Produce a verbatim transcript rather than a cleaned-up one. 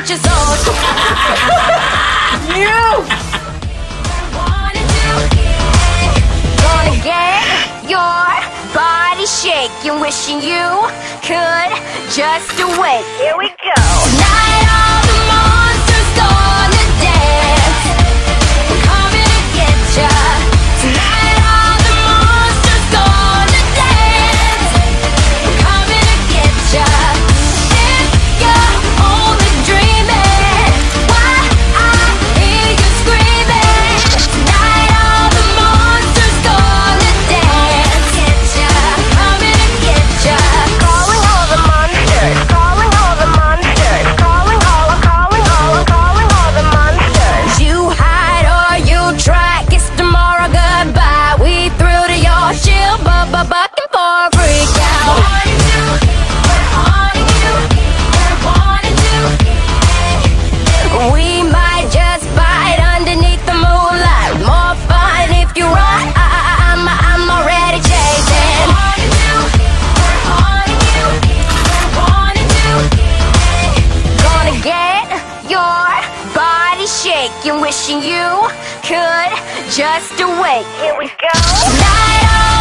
pictures all. You gonna get your body shaking, wishing you could just wait. Here we go. Tonight all the monsters gonna dance. We're coming to get ya. Tonight all the monsters gonna dance. We're coming to get ya. If you're only dreaming, why I hear you screaming. Tonight all the monsters gonna dance. Get ya. Coming to get ya. Calling all the monsters. Calling all the monsters. Calling all, calling all, calling all the monsters. You hide or you try. Kiss tomorrow goodbye. We threw to your shield, but but bucking for a freak out. We might just bite underneath the moonlight. More fun if you run. I, I, I'm, I'm already chasing. Gonna get your body shaking, wishing you could just wait. Here we go. Tonight,